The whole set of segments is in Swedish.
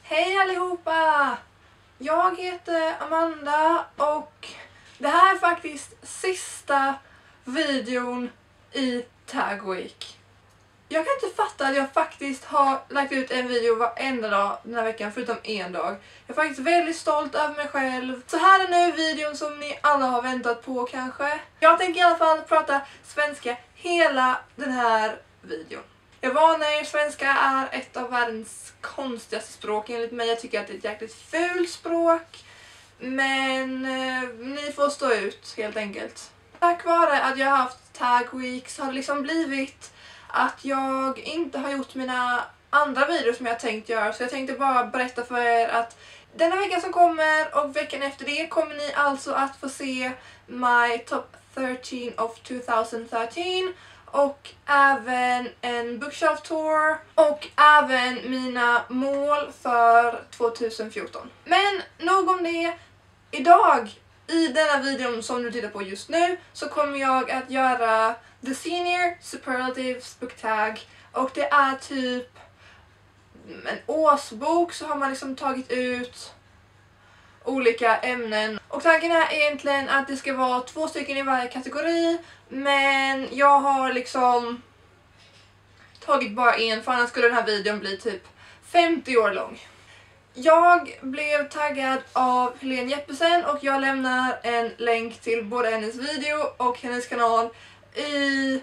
Hej allihopa! Jag heter Amanda och det här är faktiskt sista videon i Tag Week. Jag kan inte fatta att jag faktiskt har lagt ut en video varenda dag den här veckan förutom en dag. Jag är faktiskt väldigt stolt över mig själv. Så här är nu videon som ni alla har väntat på kanske. Jag tänker i alla fall prata svenska hela den här videon. Jag varnar er, svenska är ett av världens konstigaste språk enligt mig. Jag tycker att det är ett jäkligt fult språk. Men ni får stå ut helt enkelt. Tack vare att jag har haft Tag Week så har det liksom blivit att jag inte har gjort mina andra videos som jag tänkt göra. Så jag tänkte bara berätta för er att denna veckan som kommer och veckan efter det kommer ni alltså att få se my top 13 of 2013. Och även en bookshelf tour och även mina mål för 2014. Men nog om det. Idag i denna videon som du tittar på just nu så kommer jag att göra The Senior Superlatives Book Tag. Och det är typ en årsbok, så har man liksom tagit ut olika ämnen. Och tanken är egentligen att det ska vara 2 stycken i varje kategori. Men jag har liksom tagit bara en, för annars skulle den här videon bli typ 50 år lång. Jag blev taggad av Helene Jeppesen och jag lämnar en länk till både hennes video och hennes kanal i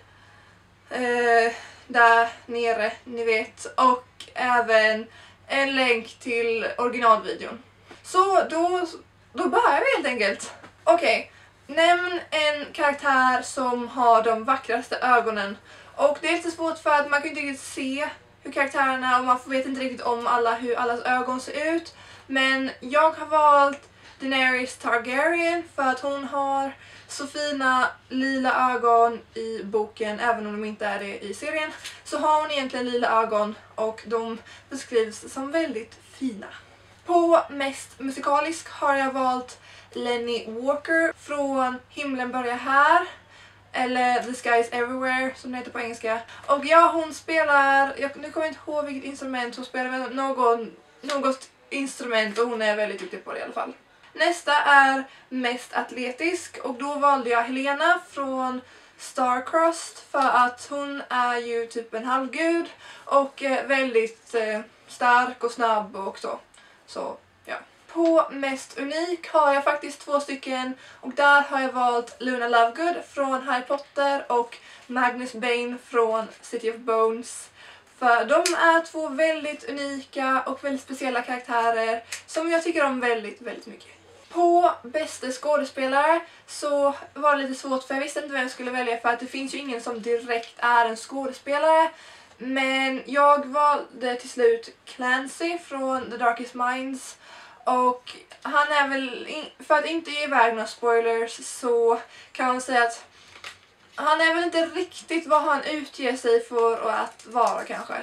där nere, ni vet. Och även en länk till originalvideon. Så då börjar vi helt enkelt. Okej. Nämn en karaktär som har de vackraste ögonen. Och det är lite svårt för att man kan inte riktigt se hur karaktärerna, och man vet inte riktigt om hur allas ögon ser ut. Men jag har valt Daenerys Targaryen för att hon har så fina lila ögon i boken, även om de inte är det i serien. Så har hon egentligen lila ögon och de beskrivs som väldigt fina. På mest musikalisk har jag valt Lenny Walker från Himlen börjar här, eller The Sky is Everywhere som det heter på engelska. Och ja, hon spelar, nu kommer jag inte ihåg vilket instrument, hon spelar något instrument och hon är väldigt duktig på det i alla fall. Nästa är mest atletisk och då valde jag Helena från Starcrossed för att hon är ju typ en halvgud och väldigt stark och snabb och så ja. På mest unik har jag faktiskt 2 stycken och där har jag valt Luna Lovegood från Harry Potter och Magnus Bane från City of Bones. För de är 2 väldigt unika och väldigt speciella karaktärer som jag tycker om väldigt, väldigt mycket. På bästa skådespelare så var det lite svårt för jag visste inte vem jag skulle välja för att det finns ju ingen som direkt är en skådespelare. Men jag valde till slut Clancy från The Darkest Minds. Och han är väl, för att inte ge iväg några spoilers så kan man säga att han är väl inte riktigt vad han utger sig för att vara kanske.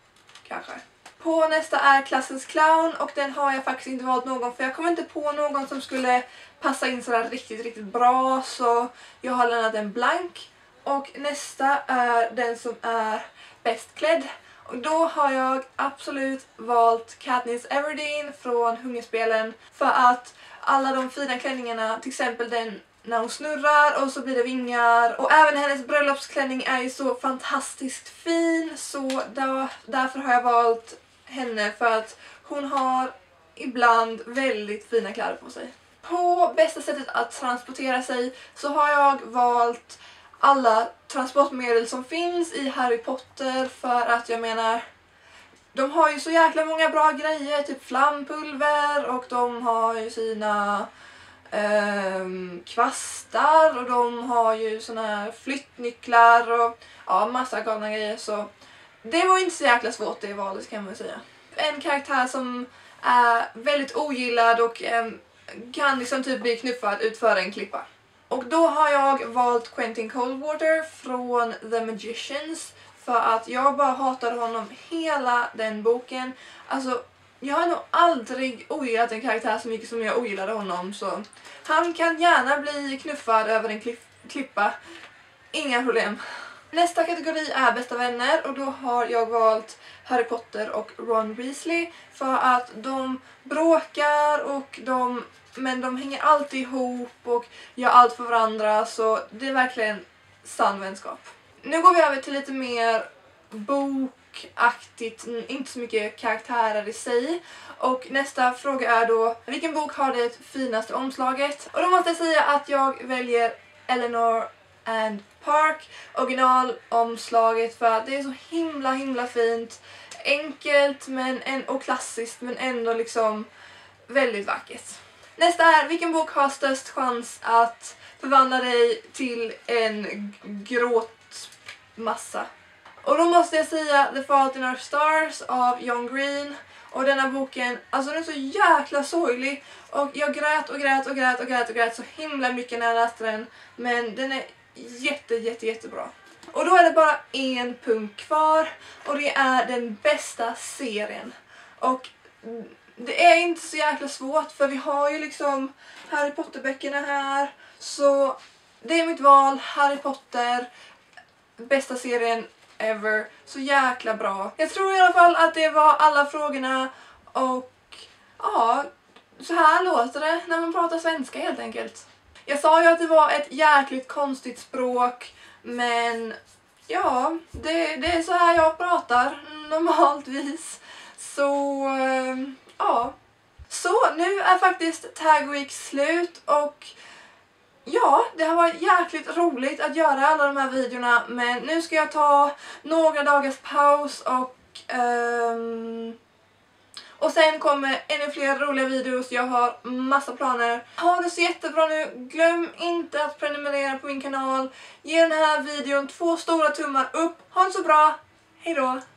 På nästa är Klassens Clown och den har jag faktiskt inte valt någon för jag kommer inte på någon som skulle passa in sådär riktigt, riktigt bra, så jag har lämnat en blank. Och nästa är den som är bäst klädd. Och då har jag absolut valt Katniss Everdeen från Hungerspelen för att alla de fina klänningarna, till exempel den när hon snurrar och så blir det vingar, och även hennes bröllopsklänning är ju så fantastiskt fin, så därför har jag valt henne för att hon har ibland väldigt fina kläder på sig. På bästa sättet att transportera sig så har jag valt alla transportmedel som finns i Harry Potter för att jag menar, de har ju så jäkla många bra grejer, typ flampulver och de har ju sina kvastar och de har ju såna här flyttnycklar och ja, massa galna grejer, så det var inte så jäkla svårt det valet kan man säga. En karaktär som är väldigt ogillad och kan liksom typ bli knuffad utför en klippa. Och då har jag valt Quentin Coldwater från The Magicians för att jag bara hatade honom hela den boken. Alltså, jag har nog aldrig ogillat en karaktär så mycket som jag ogillade honom, så han kan gärna bli knuffad över en klippa. Inga problem. Nästa kategori är bästa vänner och då har jag valt Harry Potter och Ron Weasley för att de bråkar men de hänger alltid ihop och gör allt för varandra, så det är verkligen sann vänskap. Nu går vi över till lite mer bokaktigt, inte så mycket karaktärer i sig. Och nästa fråga är då, vilken bok har det finaste omslaget? Och då måste jag säga att jag väljer Eleanor and Park, originalomslaget, för att det är så himla fint. Enkelt och klassiskt, men ändå liksom väldigt vackert. Nästa är, vilken bok har störst chans att förvandla dig till en gråtmassa? Och då måste jag säga The Fault in Our Stars av John Green. Och denna boken, alltså den är så jäkla sorglig. Och jag grät så himla mycket när jag läste den. Men den är jättebra. Och då är det bara en punkt kvar. Och det är den bästa serien. Och det är inte så jäkla svårt, för vi har ju liksom Harry Potter-böckerna här. Så det är mitt val, Harry Potter, bästa serien ever, så jäkla bra. Jag tror i alla fall att det var alla frågorna, och ja, så här låter det när man pratar svenska helt enkelt. Jag sa ju att det var ett jäkligt konstigt språk, men ja, det är så här jag pratar normaltvis. Så ja. Så nu är faktiskt Tag Week slut, och ja, det har varit jäkligt roligt att göra alla de här videorna, men nu ska jag ta några dagars paus och sen kommer ännu fler roliga videos. Jag har massa planer. Ha det så jättebra nu. Glöm inte att prenumerera på min kanal. Ge den här videon 2 stora tummar upp. Ha det så bra. Hej då!